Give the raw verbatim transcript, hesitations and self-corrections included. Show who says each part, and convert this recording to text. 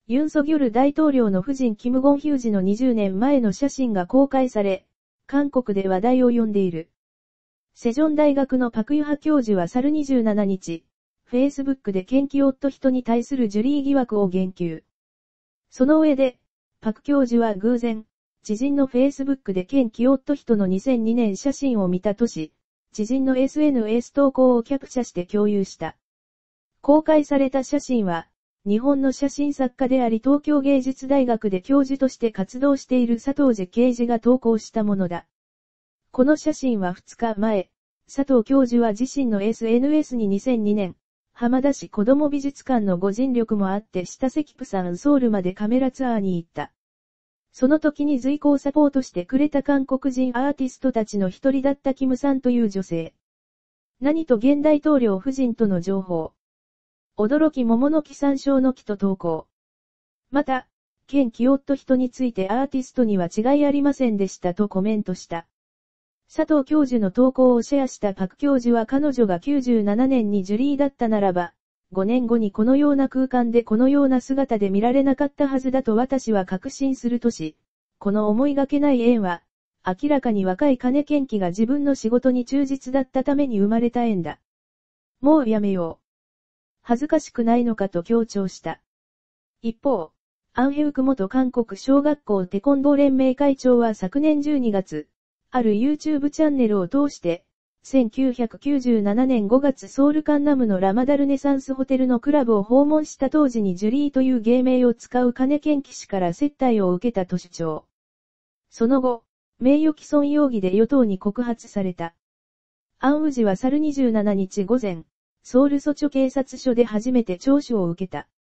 Speaker 1: ユン・ソギョル大統領の夫人キム・ゴンヒュー時のにじゅうねんまえの写真が公開され、韓国で話題を呼んでいる。セジョン大学のパク・ユハ教授は去るにじゅうしちにち、Facebook でケンキ夫人に対するジュリー疑惑を言及。その上で、パク教授は偶然、知人の Facebook でケンキ夫人のにせんにねん写真を見たとし、知人の エスエヌエス 投稿をキャプチャして共有した。公開された写真は、日本の写真作家であり東京芸術大学で教授として活動している佐藤寺啓二が投稿したものだ。この写真はふつかまえ、佐藤教授は自身の エスエヌエス ににせんにねん、浜田市子ども美術館のご尽力もあって下関プサンソウルまでカメラツアーに行った。その時に随行サポートしてくれた韓国人アーティストたちの一人だったキムさんという女性。何と現大統領夫人との情報。驚き桃の木山椒の木と投稿。また、ケンキ夫人についてアーティストには違いありませんでしたとコメントした。佐藤教授の投稿をシェアしたパク教授は彼女がきゅうじゅうななねんにジュリーだったならば、ごねんごにこのような空間でこのような姿で見られなかったはずだと私は確信するとし、この思いがけない縁は、明らかに若い金ケンキが自分の仕事に忠実だったために生まれた縁だ。もうやめよう。恥ずかしくないのかと強調した。一方、アンヘウク元韓国小学校テコンドー連盟会長は昨年じゅうにがつ、ある YouTube チャンネルを通して、せんきゅうひゃくきゅうじゅうななねんごがつソウルカンナムのラマダルネサンスホテルのクラブを訪問した当時にジュリーという芸名を使う金ケンキ氏から接待を受けたと主張。その後、名誉毀損容疑で与党に告発された。アンウジは去るにじゅうしちにち午前、ソウルソチョ警察署で初めて聴取を受けた。